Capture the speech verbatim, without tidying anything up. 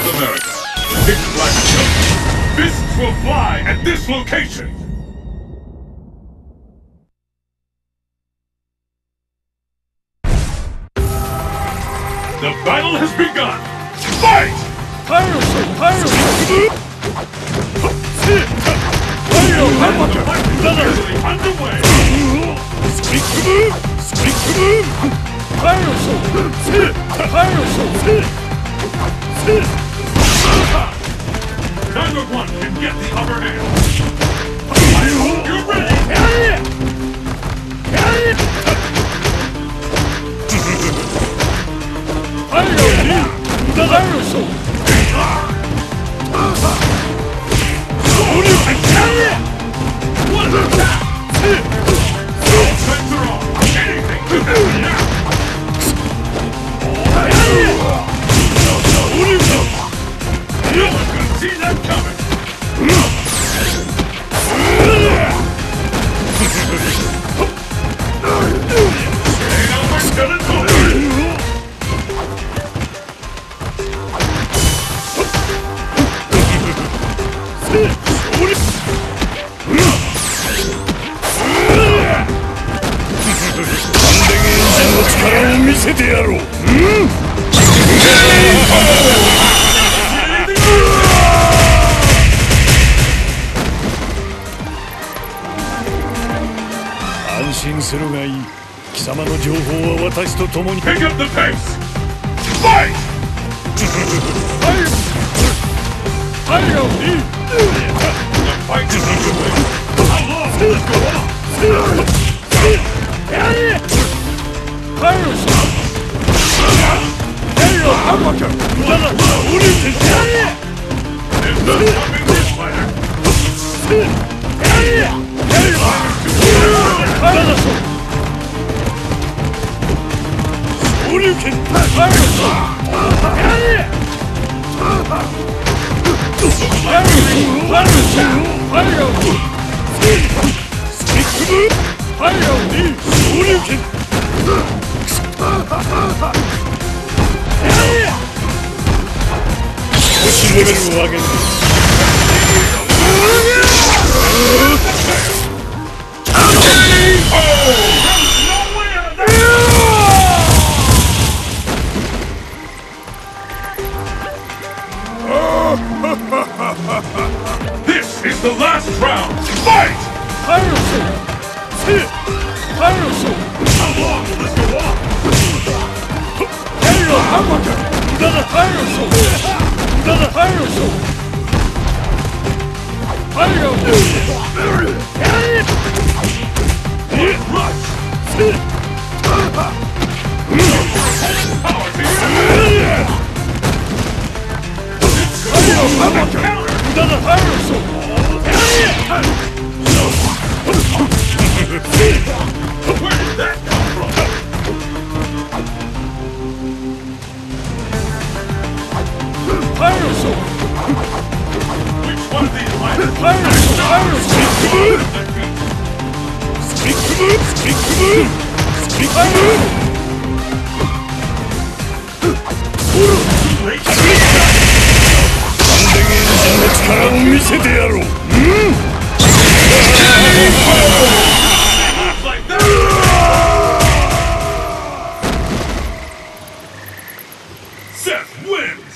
America. Pitch black jump. Fists will fly at this location. The battle has begun. Fight! Piracy! Piracy! Underway! Speak to move! Speak to move! Piracy! Piracy! Neither one can get the upper hand. I hope you're ready! See that coming! Ain't almost gonna do it! Pick up the pace! Fight! The fight is underway! How long will this go on? Piracy! It's not stopping this fighter! Hadouken! This is the last round! Fight! Piracy! Piracy! How long will this go on? Aerial hamburger! Another piracy! Another piracy! Aerial! Rush! Power to you! Aerial hamburger! Another piracy! Where did that come from? Piracy! Which one of these fighters? Piracy! Piracy! Speak to move! Speak to move! Speak to move! Seth wins!